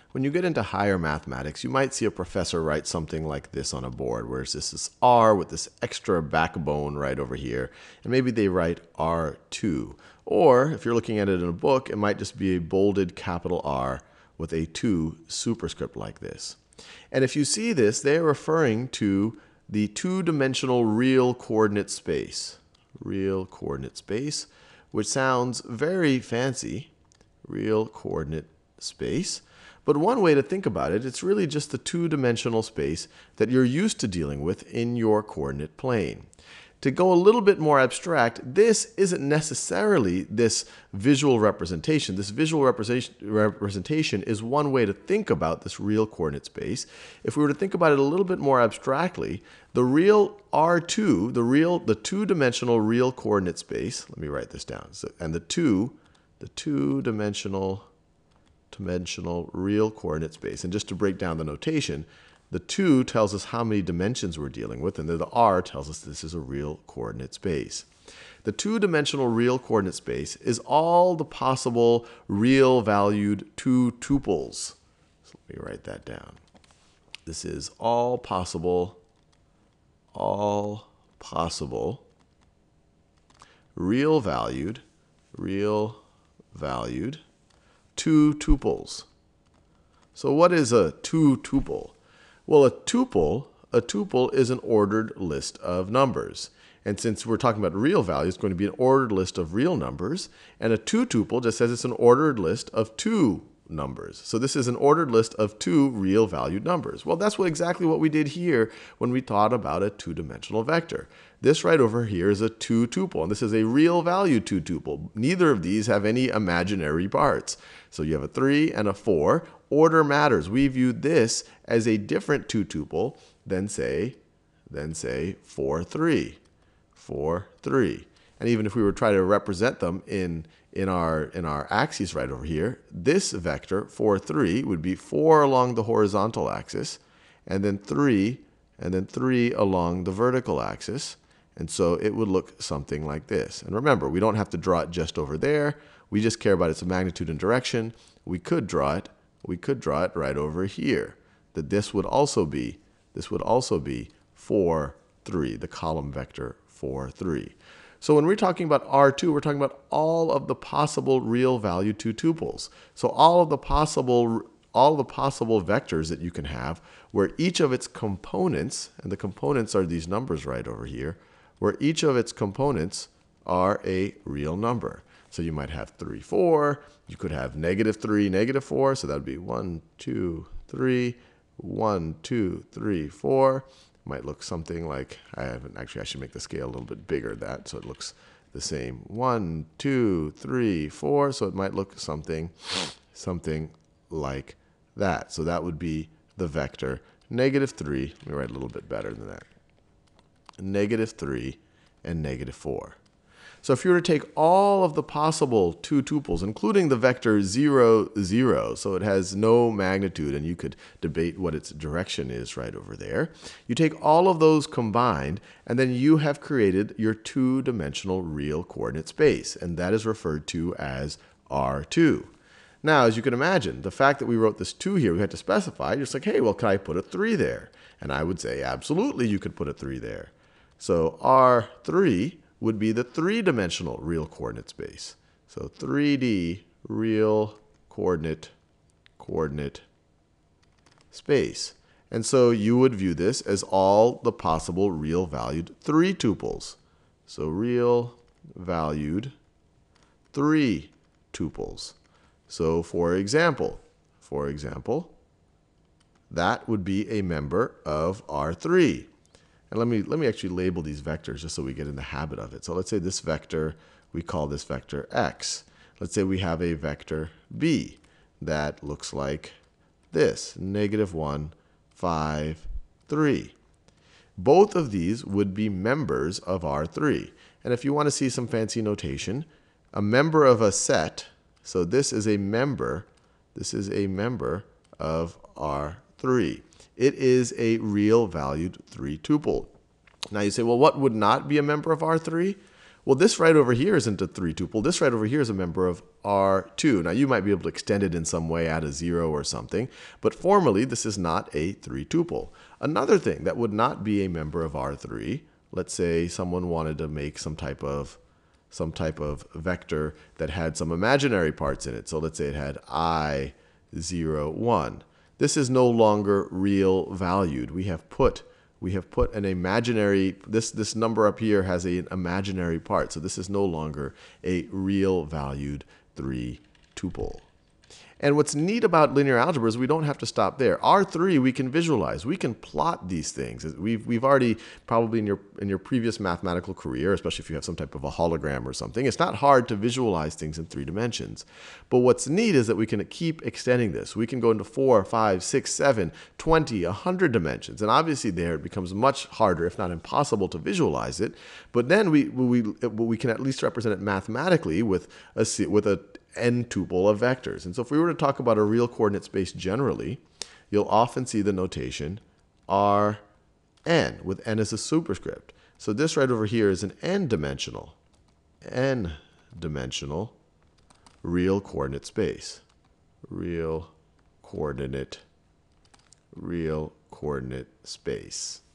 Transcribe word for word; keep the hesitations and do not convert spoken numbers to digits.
When you get into higher mathematics, you might see a professor write something like this on a board, where it's this is R with this extra backbone right over here, and maybe they write R two. Or if you're looking at it in a book, it might just be a bolded capital R with a two superscript like this. And if you see this, they're referring to the two-dimensional real coordinate space. Real coordinate space, which sounds very fancy. Real coordinate space. But one way to think about it, it's really just the two-dimensional space that you're used to dealing with in your coordinate plane. To go a little bit more abstract, this isn't necessarily this visual representation. This visual representation, representation is one way to think about this real coordinate space. If we were to think about it a little bit more abstractly, the real R two, the real, the two-dimensional real coordinate space, let me write this down. So, and the two, the two-dimensional dimensional real coordinate space. And just to break down the notation, the two tells us how many dimensions we're dealing with, and the R tells us this is a real coordinate space. The two-dimensional real coordinate space is all the possible real valued two tuples. So let me write that down. This is all possible, all possible real valued, real valued two tuples. So what is a two tuple? Well, a tuple, a tuple is an ordered list of numbers. And since we're talking about real values, it's going to be an ordered list of real numbers. And a two tuple just says it's an ordered list of two numbers. So this is an ordered list of two real valued numbers. Well, that's what exactly what we did here when we thought about a two-dimensional vector. This right over here is a two tuple, and this is a real value two tuple. Neither of these have any imaginary parts. So you have a three and a four. Order matters. We view this as a different two tuple than say, than say four, three. four, three. And even if we were trying to represent them in, in, our, in our axes right over here, this vector, four, three, would be four along the horizontal axis, and then three, and then three along the vertical axis. And so it would look something like this. And remember, we don't have to draw it just over there. We just care about its magnitude and direction. We could draw it, we could draw it right over here. That this would also be, this would also be four, three, the column vector four, three. So when we're talking about R two, we're talking about all of the possible real value two tuples. So all of the possible all the possible vectors that you can have, where each of its components, and the components are these numbers right over here, where each of its components are a real number. So you might have three, four. You could have negative three, negative four. So that would be one, two, three, one, two, three, four. Might look something like, I haven't, actually I should make the scale a little bit bigger than that so it looks the same. One, two, three, four. So it might look something, something like that. So that would be the vector negative three. Let me write a little bit better than that. Negative three and negative four. So if you were to take all of the possible two tuples, including the vector zero, zero, so it has no magnitude, and you could debate what its direction is right over there. You take all of those combined, and then you have created your two-dimensional real coordinate space, and that is referred to as R two. Now, as you can imagine, the fact that we wrote this two here, we had to specify. You're just like, hey, well, can I put a three there? And I would say, absolutely, you could put a three there. So R three would be the three-dimensional real coordinate space. So three D real coordinate coordinate space. And so you would view this as all the possible real valued three tuples. So real valued three tuples. So for example, for example, that would be a member of R three. And let me, let me actually label these vectors just so we get in the habit of it. So let's say this vector, we call this vector x. Let's say we have a vector b that looks like this, negative one, five, three. Both of these would be members of R three. And if you want to see some fancy notation, a member of a set, so this is a member, this is a member of R three. It is a real valued three tuple. Now you say, well, what would not be a member of R three? Well, this right over here isn't a three tuple. This right over here is a member of R two. Now, you might be able to extend it in some way, add a zero or something, but formally, this is not a three tuple. Another thing that would not be a member of R three, let's say someone wanted to make some type of some type of vector that had some imaginary parts in it. So let's say it had I, zero, one. This is no longer real valued. We have put we have put an imaginary, this, this number up here has an imaginary part. So this is no longer a real valued three tuple. And what's neat about linear algebra is we don't have to stop there. R three we can visualize. We can plot these things. We've, we've already, probably in your, in your previous mathematical career, especially if you have some type of a hologram or something, it's not hard to visualize things in three dimensions. But what's neat is that we can keep extending this. We can go into four, five, six, seven, twenty, one hundred dimensions. And obviously there it becomes much harder, if not impossible, to visualize it. But then we, we, we can at least represent it mathematically with a, with a n tuple of vectors. And so if we were to talk about a real coordinate space generally, you'll often see the notation R n, with n as a superscript. So this right over here is an n-dimensional, n-dimensional real coordinate space. Real coordinate, real coordinate space.